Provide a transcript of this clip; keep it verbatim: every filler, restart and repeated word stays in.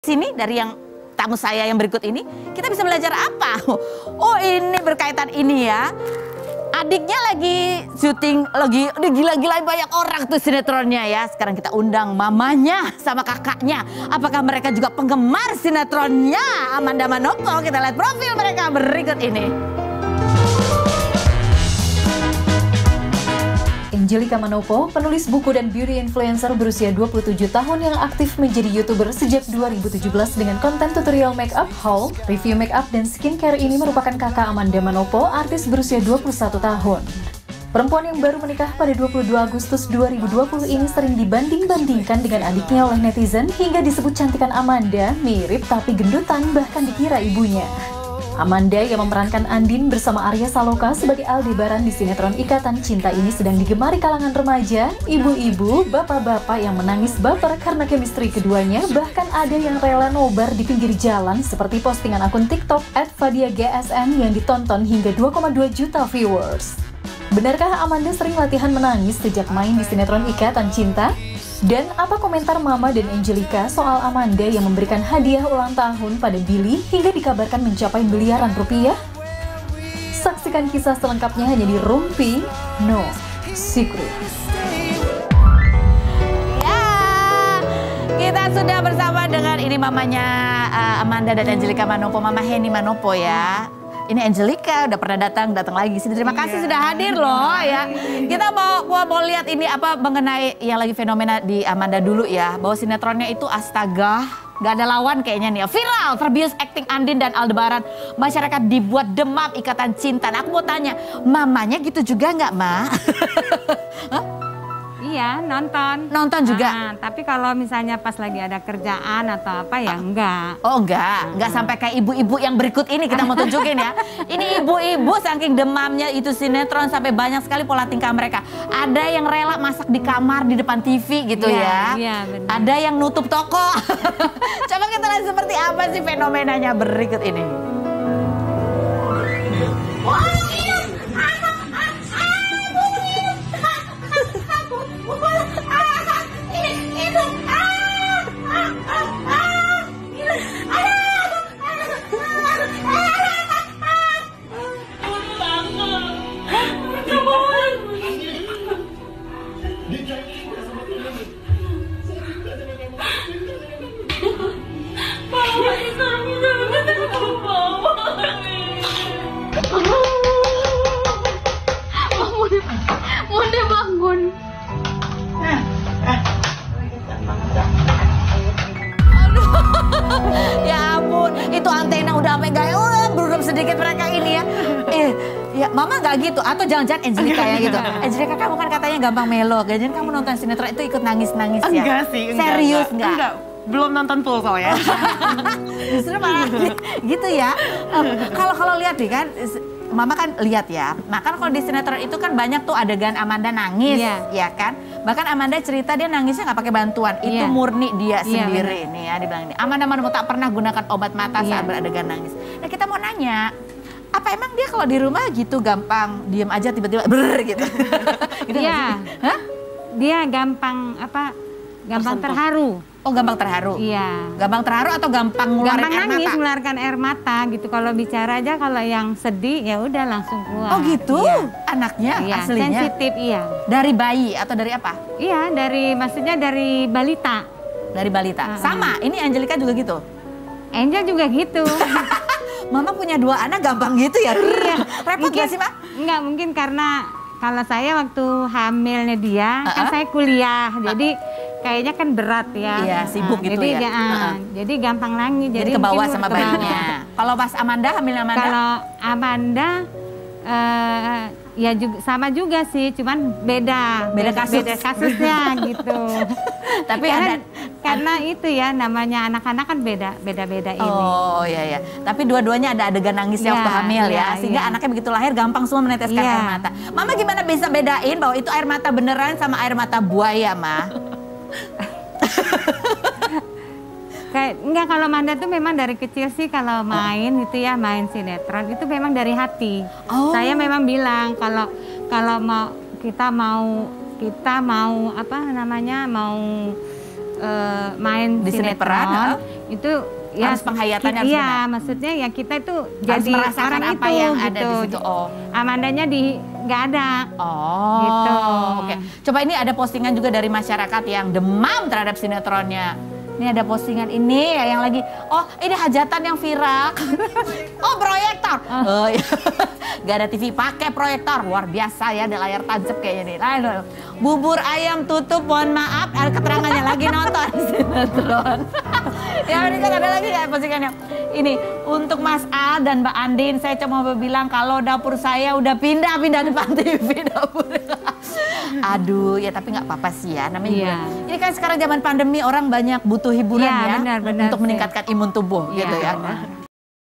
sini dari yang tamu saya yang berikut ini, kita bisa belajar apa? Oh ini berkaitan ini ya. Adiknya lagi syuting, lagi gila-gilain banyak orang tuh sinetronnya ya. Sekarang kita undang mamanya sama kakaknya. Apakah mereka juga penggemar sinetronnya Amanda Manopo? Kita lihat profil mereka berikut ini. Angelica Manopo, penulis buku dan beauty influencer berusia dua puluh tujuh tahun yang aktif menjadi YouTuber sejak dua ribu tujuh belas dengan konten tutorial makeup, haul, review makeup, dan skincare ini merupakan kakak Amanda Manopo, artis berusia dua puluh satu tahun. Perempuan yang baru menikah pada dua puluh dua Agustus dua ribu dua puluh ini sering dibanding-bandingkan dengan adiknya oleh netizen hingga disebut cantikan Amanda mirip tapi gendutan, bahkan dikira ibunya. Amanda yang memerankan Andin bersama Arya Saloka sebagai Aldebaran di sinetron Ikatan Cinta ini sedang digemari kalangan remaja, ibu-ibu, bapak-bapak yang menangis baper karena chemistry keduanya, bahkan ada yang rela nobar di pinggir jalan seperti postingan akun TikTok at fadia g s n yang ditonton hingga dua koma dua juta viewers. Benarkah Amanda sering latihan menangis sejak main di sinetron Ikatan Cinta? Dan apa komentar Mama dan Angelica soal Amanda yang memberikan hadiah ulang tahun pada Billy hingga dikabarkan mencapai miliaran rupiah? Saksikan kisah selengkapnya hanya di Rumpi No Secret. Ya, kita sudah bersama dengan ini mamanya uh, Amanda dan Angelica Manopo, Mama Henny Manopo ya. Ini Angelica udah pernah datang, datang lagi sini. Terima kasih iya. sudah hadir loh ya. Kita mau, mau mau lihat ini apa mengenai yang lagi fenomena di Amanda dulu ya. Bahwa sinetronnya itu astaga, gak ada lawan kayaknya nih ya. Viral, terbius acting Andin dan Aldebaran. Masyarakat dibuat demam Ikatan Cinta. Nah, aku mau tanya, mamanya gitu juga nggak, Ma? Iya, nonton. Nonton juga? Nah, tapi kalau misalnya pas lagi ada kerjaan atau apa ya enggak. Oh enggak, enggak hmm. sampai kayak ibu-ibu yang berikut ini kita mau tunjukin ya. Ini ibu-ibu saking demamnya itu sinetron sampai banyak sekali pola tingkah mereka. Ada yang rela masak di kamar di depan T V gitu ya. Iya, iya benar. Ada yang nutup toko. Coba kita lihat seperti apa sih fenomenanya berikut ini. Monde bangun. Aduh, ya ampun, itu antena udah sampai gak, udah berurut sedikit mereka ini ya. Eh, ya Mama gak gitu, atau jangan-jangan Angelica ya gitu. Angelica kamu kan katanya gampang melo, jangan kamu nonton sinetron itu ikut nangis-nangis ya? Enggak sih, enggak. Serius enggak? Enggak, belum nonton full soalnya. Justru malah gitu ya. Kalau kalau lihat nih kan, Mama kan lihat ya. Nah kan kalau di sinetron itu kan banyak tuh adegan Amanda nangis, yeah. ya kan. Bahkan Amanda cerita dia nangisnya nggak pakai bantuan, yeah. itu murni dia yeah, sendiri nih ya dibilang ini. Amanda Manopo tak pernah gunakan obat mata yeah. saat beradegan nangis. Nah kita mau nanya, apa emang dia kalau di rumah gitu gampang diem aja tiba-tiba ber gitu? Gitu yeah. Hah? Dia gampang apa? Gampang terharu. Oh gampang terharu? Iya. Gampang terharu atau gampang ngeluarin gampang air nangis, mata? mengeluarkan air mata gitu. Kalau bicara aja, kalau yang sedih ya udah langsung keluar. Oh gitu? Iya. Anaknya iya. aslinya? Sensitif, iya. Dari bayi atau dari apa? Iya, dari maksudnya dari balita. Dari balita? Uh -huh. Sama, ini Angelica juga gitu? Angel juga gitu. Mama punya dua anak gampang gitu ya? Iya. Repot mungkin, gak sih, Pak? Enggak, mungkin karena kalau saya waktu hamilnya dia, uh -huh. kan saya kuliah. Uh -huh. Jadi kayaknya kan berat ya. Iya, sibuk nah, gitu jadi, ya. ya uh, jadi gampang nangis. Jadi, jadi kebawa sama bayinya. Kalau pas Amanda, hamil Amanda? Kalau Amanda, uh, ya juga sama juga sih, cuman beda. Beda kasus. Beda kasusnya gitu. Tapi karena, ada, karena itu ya namanya anak-anak kan beda, beda-beda ini. Oh iya ya. Tapi dua-duanya ada adegan nangisnya ya, waktu hamil ya, ya, sehingga ya. anaknya begitu lahir gampang semua meneteskan ya. air mata. Mama gimana bisa bedain bahwa itu air mata beneran sama air mata buaya, Ma? Kayak enggak, kalau Manda tuh memang dari kecil sih kalau main oh. itu ya main sinetron itu memang dari hati. Oh. Saya memang bilang kalau kalau mau kita mau kita mau apa namanya mau uh, main Di sinetron, sinetron, itu ya harus penghayatannya harus iya, benar. maksudnya ya kita itu Harus jadi merasakan orang apa itu yang gitu. ada di situ. Oh. Amandanya di nggak ada. Oh, Gitu. oke. Coba ini ada postingan juga dari masyarakat yang demam terhadap sinetronnya. Ini ada postingan ini ya yang lagi, oh ini hajatan yang viral. Oh proyektor. Oh, iya. Gak ada T V, pakai proyektor. Luar biasa ya, ada layar tancap kayaknya nih. Nah, bubur ayam tutup, mohon maaf. Ada keterangannya lagi nonton sinetron. Ya ini kan ada lagi ya postingannya. Ini untuk Mas Al dan Mbak Andin, saya cuma mau bilang kalau dapur saya udah pindah-pindah depan T V dapur. Aduh, ya tapi nggak apa-apa sih ya. Namanya Iya. juga. Ini kan sekarang zaman pandemi orang banyak butuh hiburan Iya, ya benar, benar untuk sih. meningkatkan imun tubuh Iya, gitu ya. benar.